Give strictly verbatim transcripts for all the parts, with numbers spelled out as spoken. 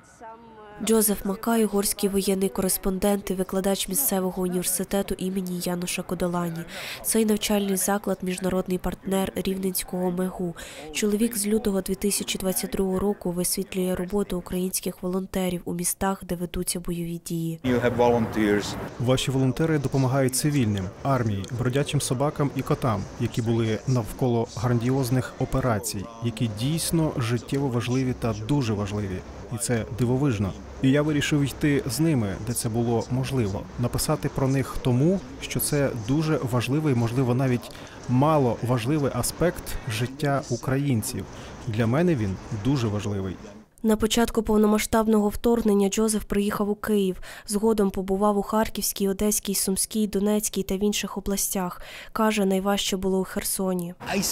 Джозеф Макай – угорський воєнний кореспондент і викладач місцевого університету імені Януша Кодолані. Цей навчальний заклад – міжнародний партнер Рівненського МЕГУ. Чоловік з лютого дві тисячі двадцять другого року висвітлює роботу українських волонтерів у містах, де ведуться бойові дії. Ваші волонтери допомагають цивільним, армії, бродячим собакам і котам, які були навколо грандіозних операцій, які дійсно життєво важливі та дуже важливі. І це дивовижно. І я вирішив йти з ними, де це було можливо. Написати про них тому, що це дуже важливий, можливо, навіть мало важливий аспект життя українців. Для мене він дуже важливий. На початку повномасштабного вторгнення Джозеф приїхав у Київ. Згодом побував у Харківській, Одеській, Сумській, Донецькій та в інших областях. Каже, найважче було у Херсоні.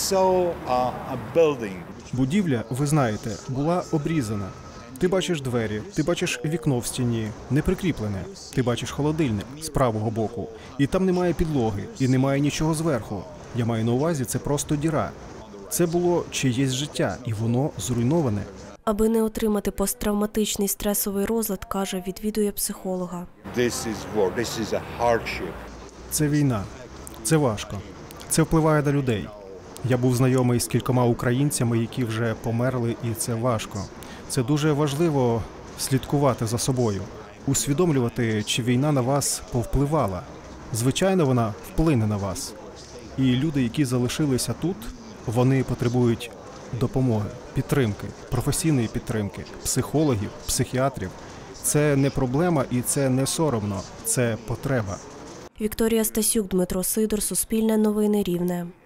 Будівля, ви знаєте, була обрізана. Ти бачиш двері, ти бачиш вікно в стіні, не прикріплене. Ти бачиш холодильник з правого боку. І там немає підлоги, і немає нічого зверху. Я маю на увазі, це просто діра. Це було чиєсь життя, і воно зруйноване. Аби не отримати посттравматичний стресовий розлад, каже, відвідує психолога. Це війна. Це важко. Це впливає на людей. Я був знайомий з кількома українцями, які вже померли, і це важко. Це дуже важливо слідкувати за собою, усвідомлювати, чи війна на вас повпливала. Звичайно, вона вплине на вас. І люди, які залишилися тут, вони потребують допомоги, підтримки, професійної підтримки, психологів, психіатрів. Це не проблема і це не соромно, це потреба. Вікторія Стасюк, Дмитро Сидор, Суспільне новини, Рівне.